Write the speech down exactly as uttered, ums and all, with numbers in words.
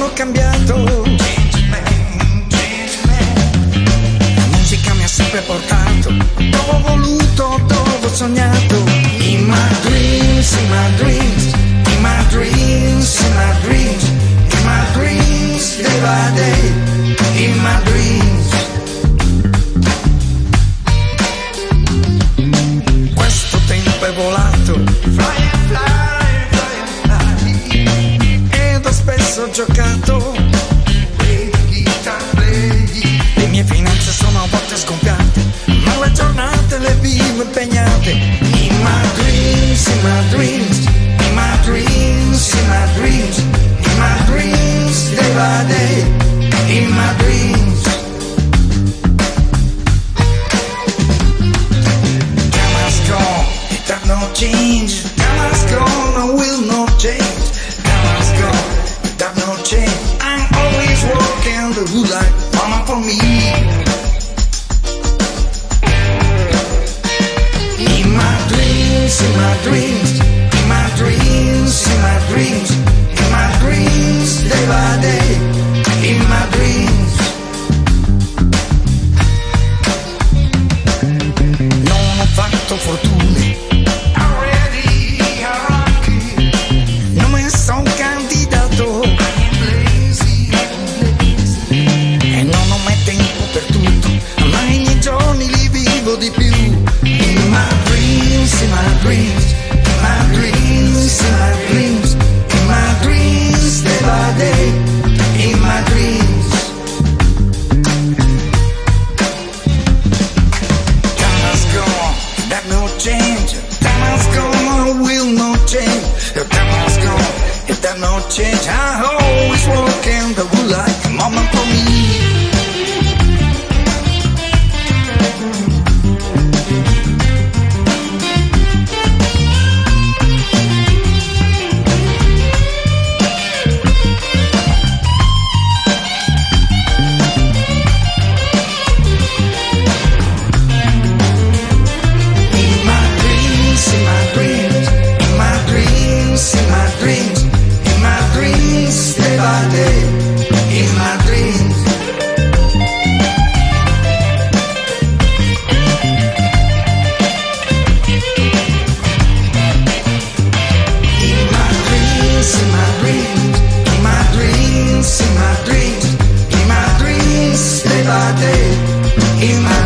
sono cambiato. La musica mi ha sempre portato dove ho voluto, dove ho sognato. In my dreams, in my dreams, in my dreams, in my dreams, in my dreams, day by day, in my dreams. Questo tempo è volato, fly and fly, fly and fly, ed ho spesso giocato. Play the guitar, play. Le mie finanze sono a volte scompiate, ma le giornate le vivo impegnate. In my dreams, in my dreams, in my dreams, in my dreams, in my dreams, day by day, in my dreams. Time has gone, it has no change. Time has gone, I will not change. Time has gone, it has no change. I'm always walking the road like mama for me. In my dreams, in my dreams, in my dreams, in my dreams, in my dreams, day by day, in my dreams. Non ho fatto fortune, already hierarchy. Non mi son candidato, e non ho mai tempo per tutto, ma i miei giorni li vivo di più. In my dreams, in my dreams, in my dreams, in my dreams, in my dreams, day by day, in my dreams. Time has gone, that no change. Time has gone, I will not change. Time has gone, if that no change. I always walk in the wood like a mama for me. In my